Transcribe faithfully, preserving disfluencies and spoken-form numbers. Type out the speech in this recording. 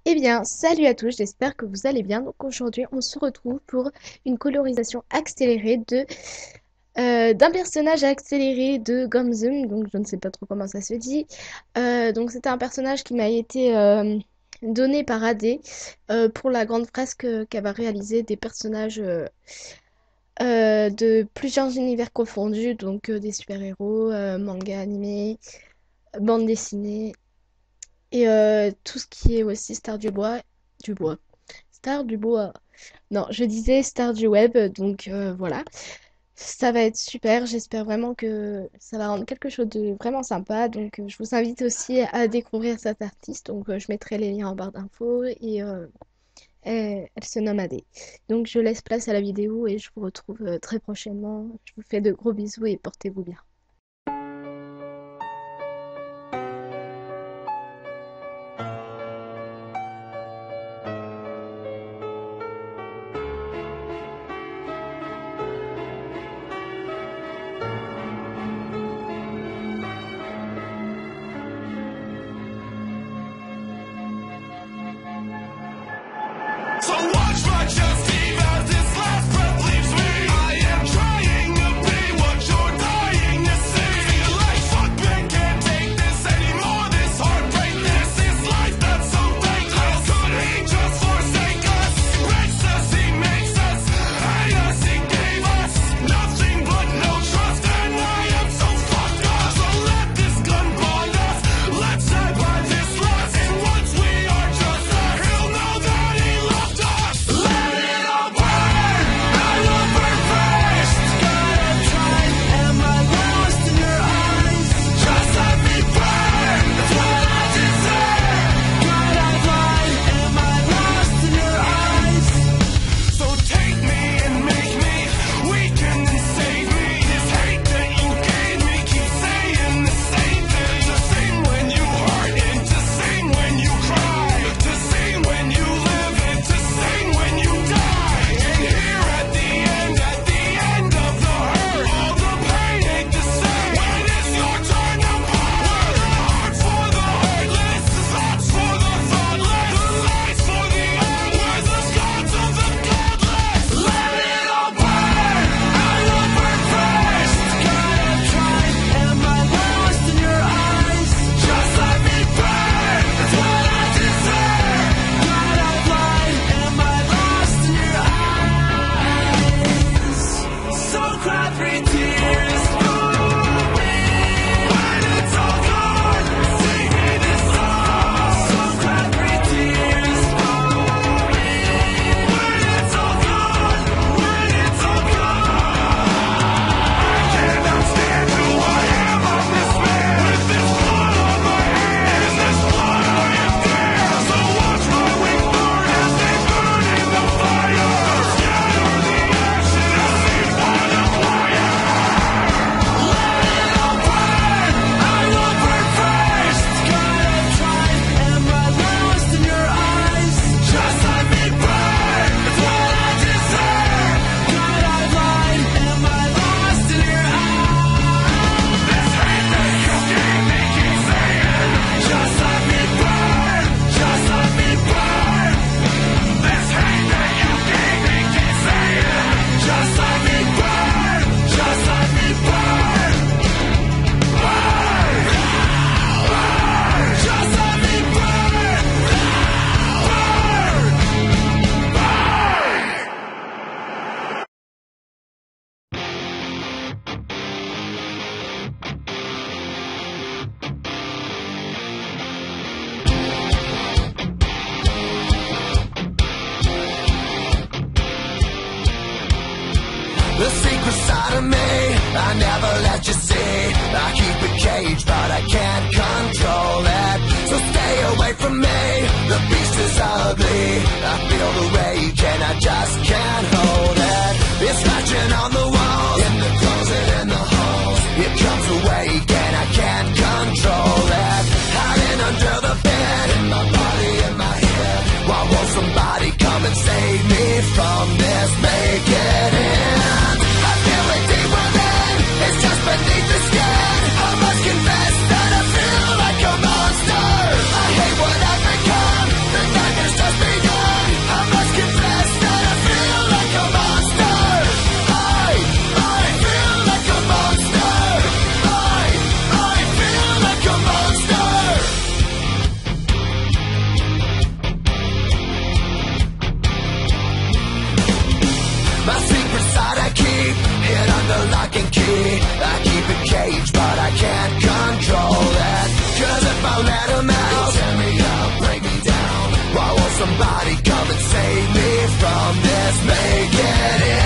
Eh bien, salut à tous, j'espère que vous allez bien. Donc aujourd'hui, on se retrouve pour une colorisation accélérée de euh, d'un personnage accéléré de Gamzum. Donc je ne sais pas trop comment ça se dit. Euh, donc c'était un personnage qui m'a été euh, donné par A D euh, pour la grande fresque qu'elle va réaliser des personnages euh, euh, de plusieurs univers confondus, donc euh, des super-héros, euh, manga animé, bande dessinée et euh, tout ce qui est aussi Star du bois, du bois. Star du bois. Non, je disais star du web, donc euh, voilà. Ça va être super, j'espère vraiment que ça va rendre quelque chose de vraiment sympa. Donc euh, je vous invite aussi à découvrir cette artiste. Donc euh, je mettrai les liens en barre d'infos et euh, elle, elle se nomme Adé. Donc je laisse place à la vidéo et je vous retrouve euh, très prochainement. Je vous fais de gros bisous et portez-vous bien. So watch my chest heave as this last breath leaves me. I am trying to be what you're dying to see. Feel like fuck man, can't take this anymore. This heartbreak, this is life that's so fake. How could he just forsake us? Breaks us, he makes us hate us. He gave us nothing but no trust, and I am so fucked up. So let this gun bond us. Let's die by this lust. And once we are just us, he'll know that he loved us. Let it all burn. I will burn first. God, I've tried. Am I lost in your eyes? Just let me burn. That's what I deserve. God, I've lied. Am I lost in your eyes? So take me and make me weaken and save me. This hate that you gave me, keep saying the same thing. To sing when you hurt and to sing when you cry. To sing when you live and to sing when you die. And here at the end, at the end of the hurt, all the pain ain't the same. When it's your turn to burn. The heart for the heartless, the thoughts for the thoughtless, the lies for the worthless, gods of the godless. Let it all burn. I will burn first. God, I've tried. Am I lost in your eyes? Just let me burn. That's what I deserve. God, I've lied. Am I lost in your eyes? So cry three tears for me. When it's all gone, sing me this song. So cry three tears for me. When it's all gone, when it's all gone. I cannot stand who I am. I'm this man with this blood on my hands. In this blood I am damned. So watch my wings burn as they burn in the fire. Scatter the ashes as they fall of wire. Let it all burn. I will burn first. God, I've tried. Am I lost in your eyes? Just let me burn. It's what I deserve. God, I've lied. Am I lost in your eyes? This hate that you gave me keeps saying, just let me burn. Just let me burn. This hate that you gave me keeps saying, just let me burn. Just let me burn. Burn. Burn. Just let me burn. Burn. Burn. The secret side of me, I never let you see. I keep it caged, but I can't control it. So stay away from me, the beast is ugly. I feel the rage and I just can't hold it. It's scratching on the walls, in the closet, in the halls. It comes awake and I can't control it. Hiding under the bed, in my body, in my head. Why won't somebody come and save me from this? Make it end. I feel it deep within, it's just beneath the skin. I must confess that I feel like a monster. I hate what I've become, the nightmare I keep it caged, but I can't control it. Cause if I let him out, he'll tear me up, break me down. Why won't somebody come and save me from this? Make it in.